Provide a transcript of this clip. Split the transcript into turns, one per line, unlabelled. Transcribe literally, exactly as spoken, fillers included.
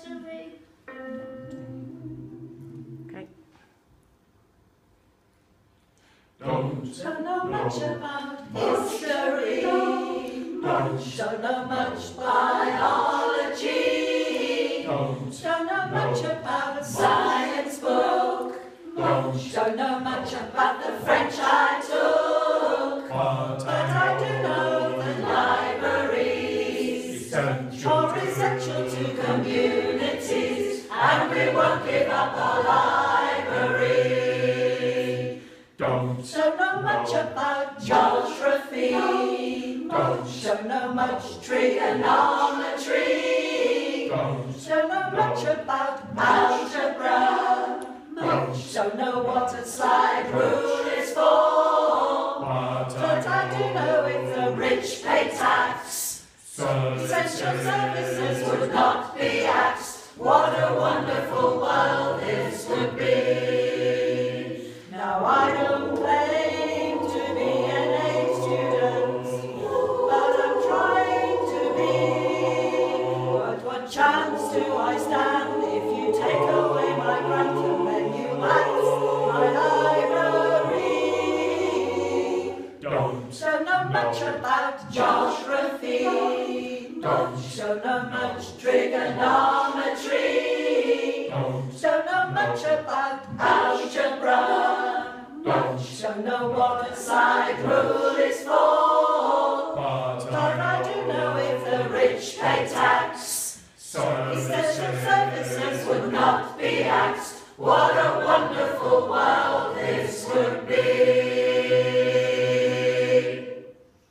history.
Okay.
Don't know much about history. Don't know much biology. Don't know much about a science book. Don't know much about the French I took. But I do know that libraries are essential to communities, and we won't give up our library. Don't know much about geography. Don't know much trigonometry. Don't know much about algebra. Don't know what a slide rule is for. But I do know if the rich pay tax, essential services would not be axed. What a wonderful world this would be. Now I don't claim to be an A student, but I'm trying to be. But what chance do I stand if you take away my grant and then you axe my library? Don't know much about geography. Don't know much trigonometry. Don't know much about algebra. Don't know what a side rule is for. But I do know if the rich pay tax, essential services would not be axed. What a wonderful world.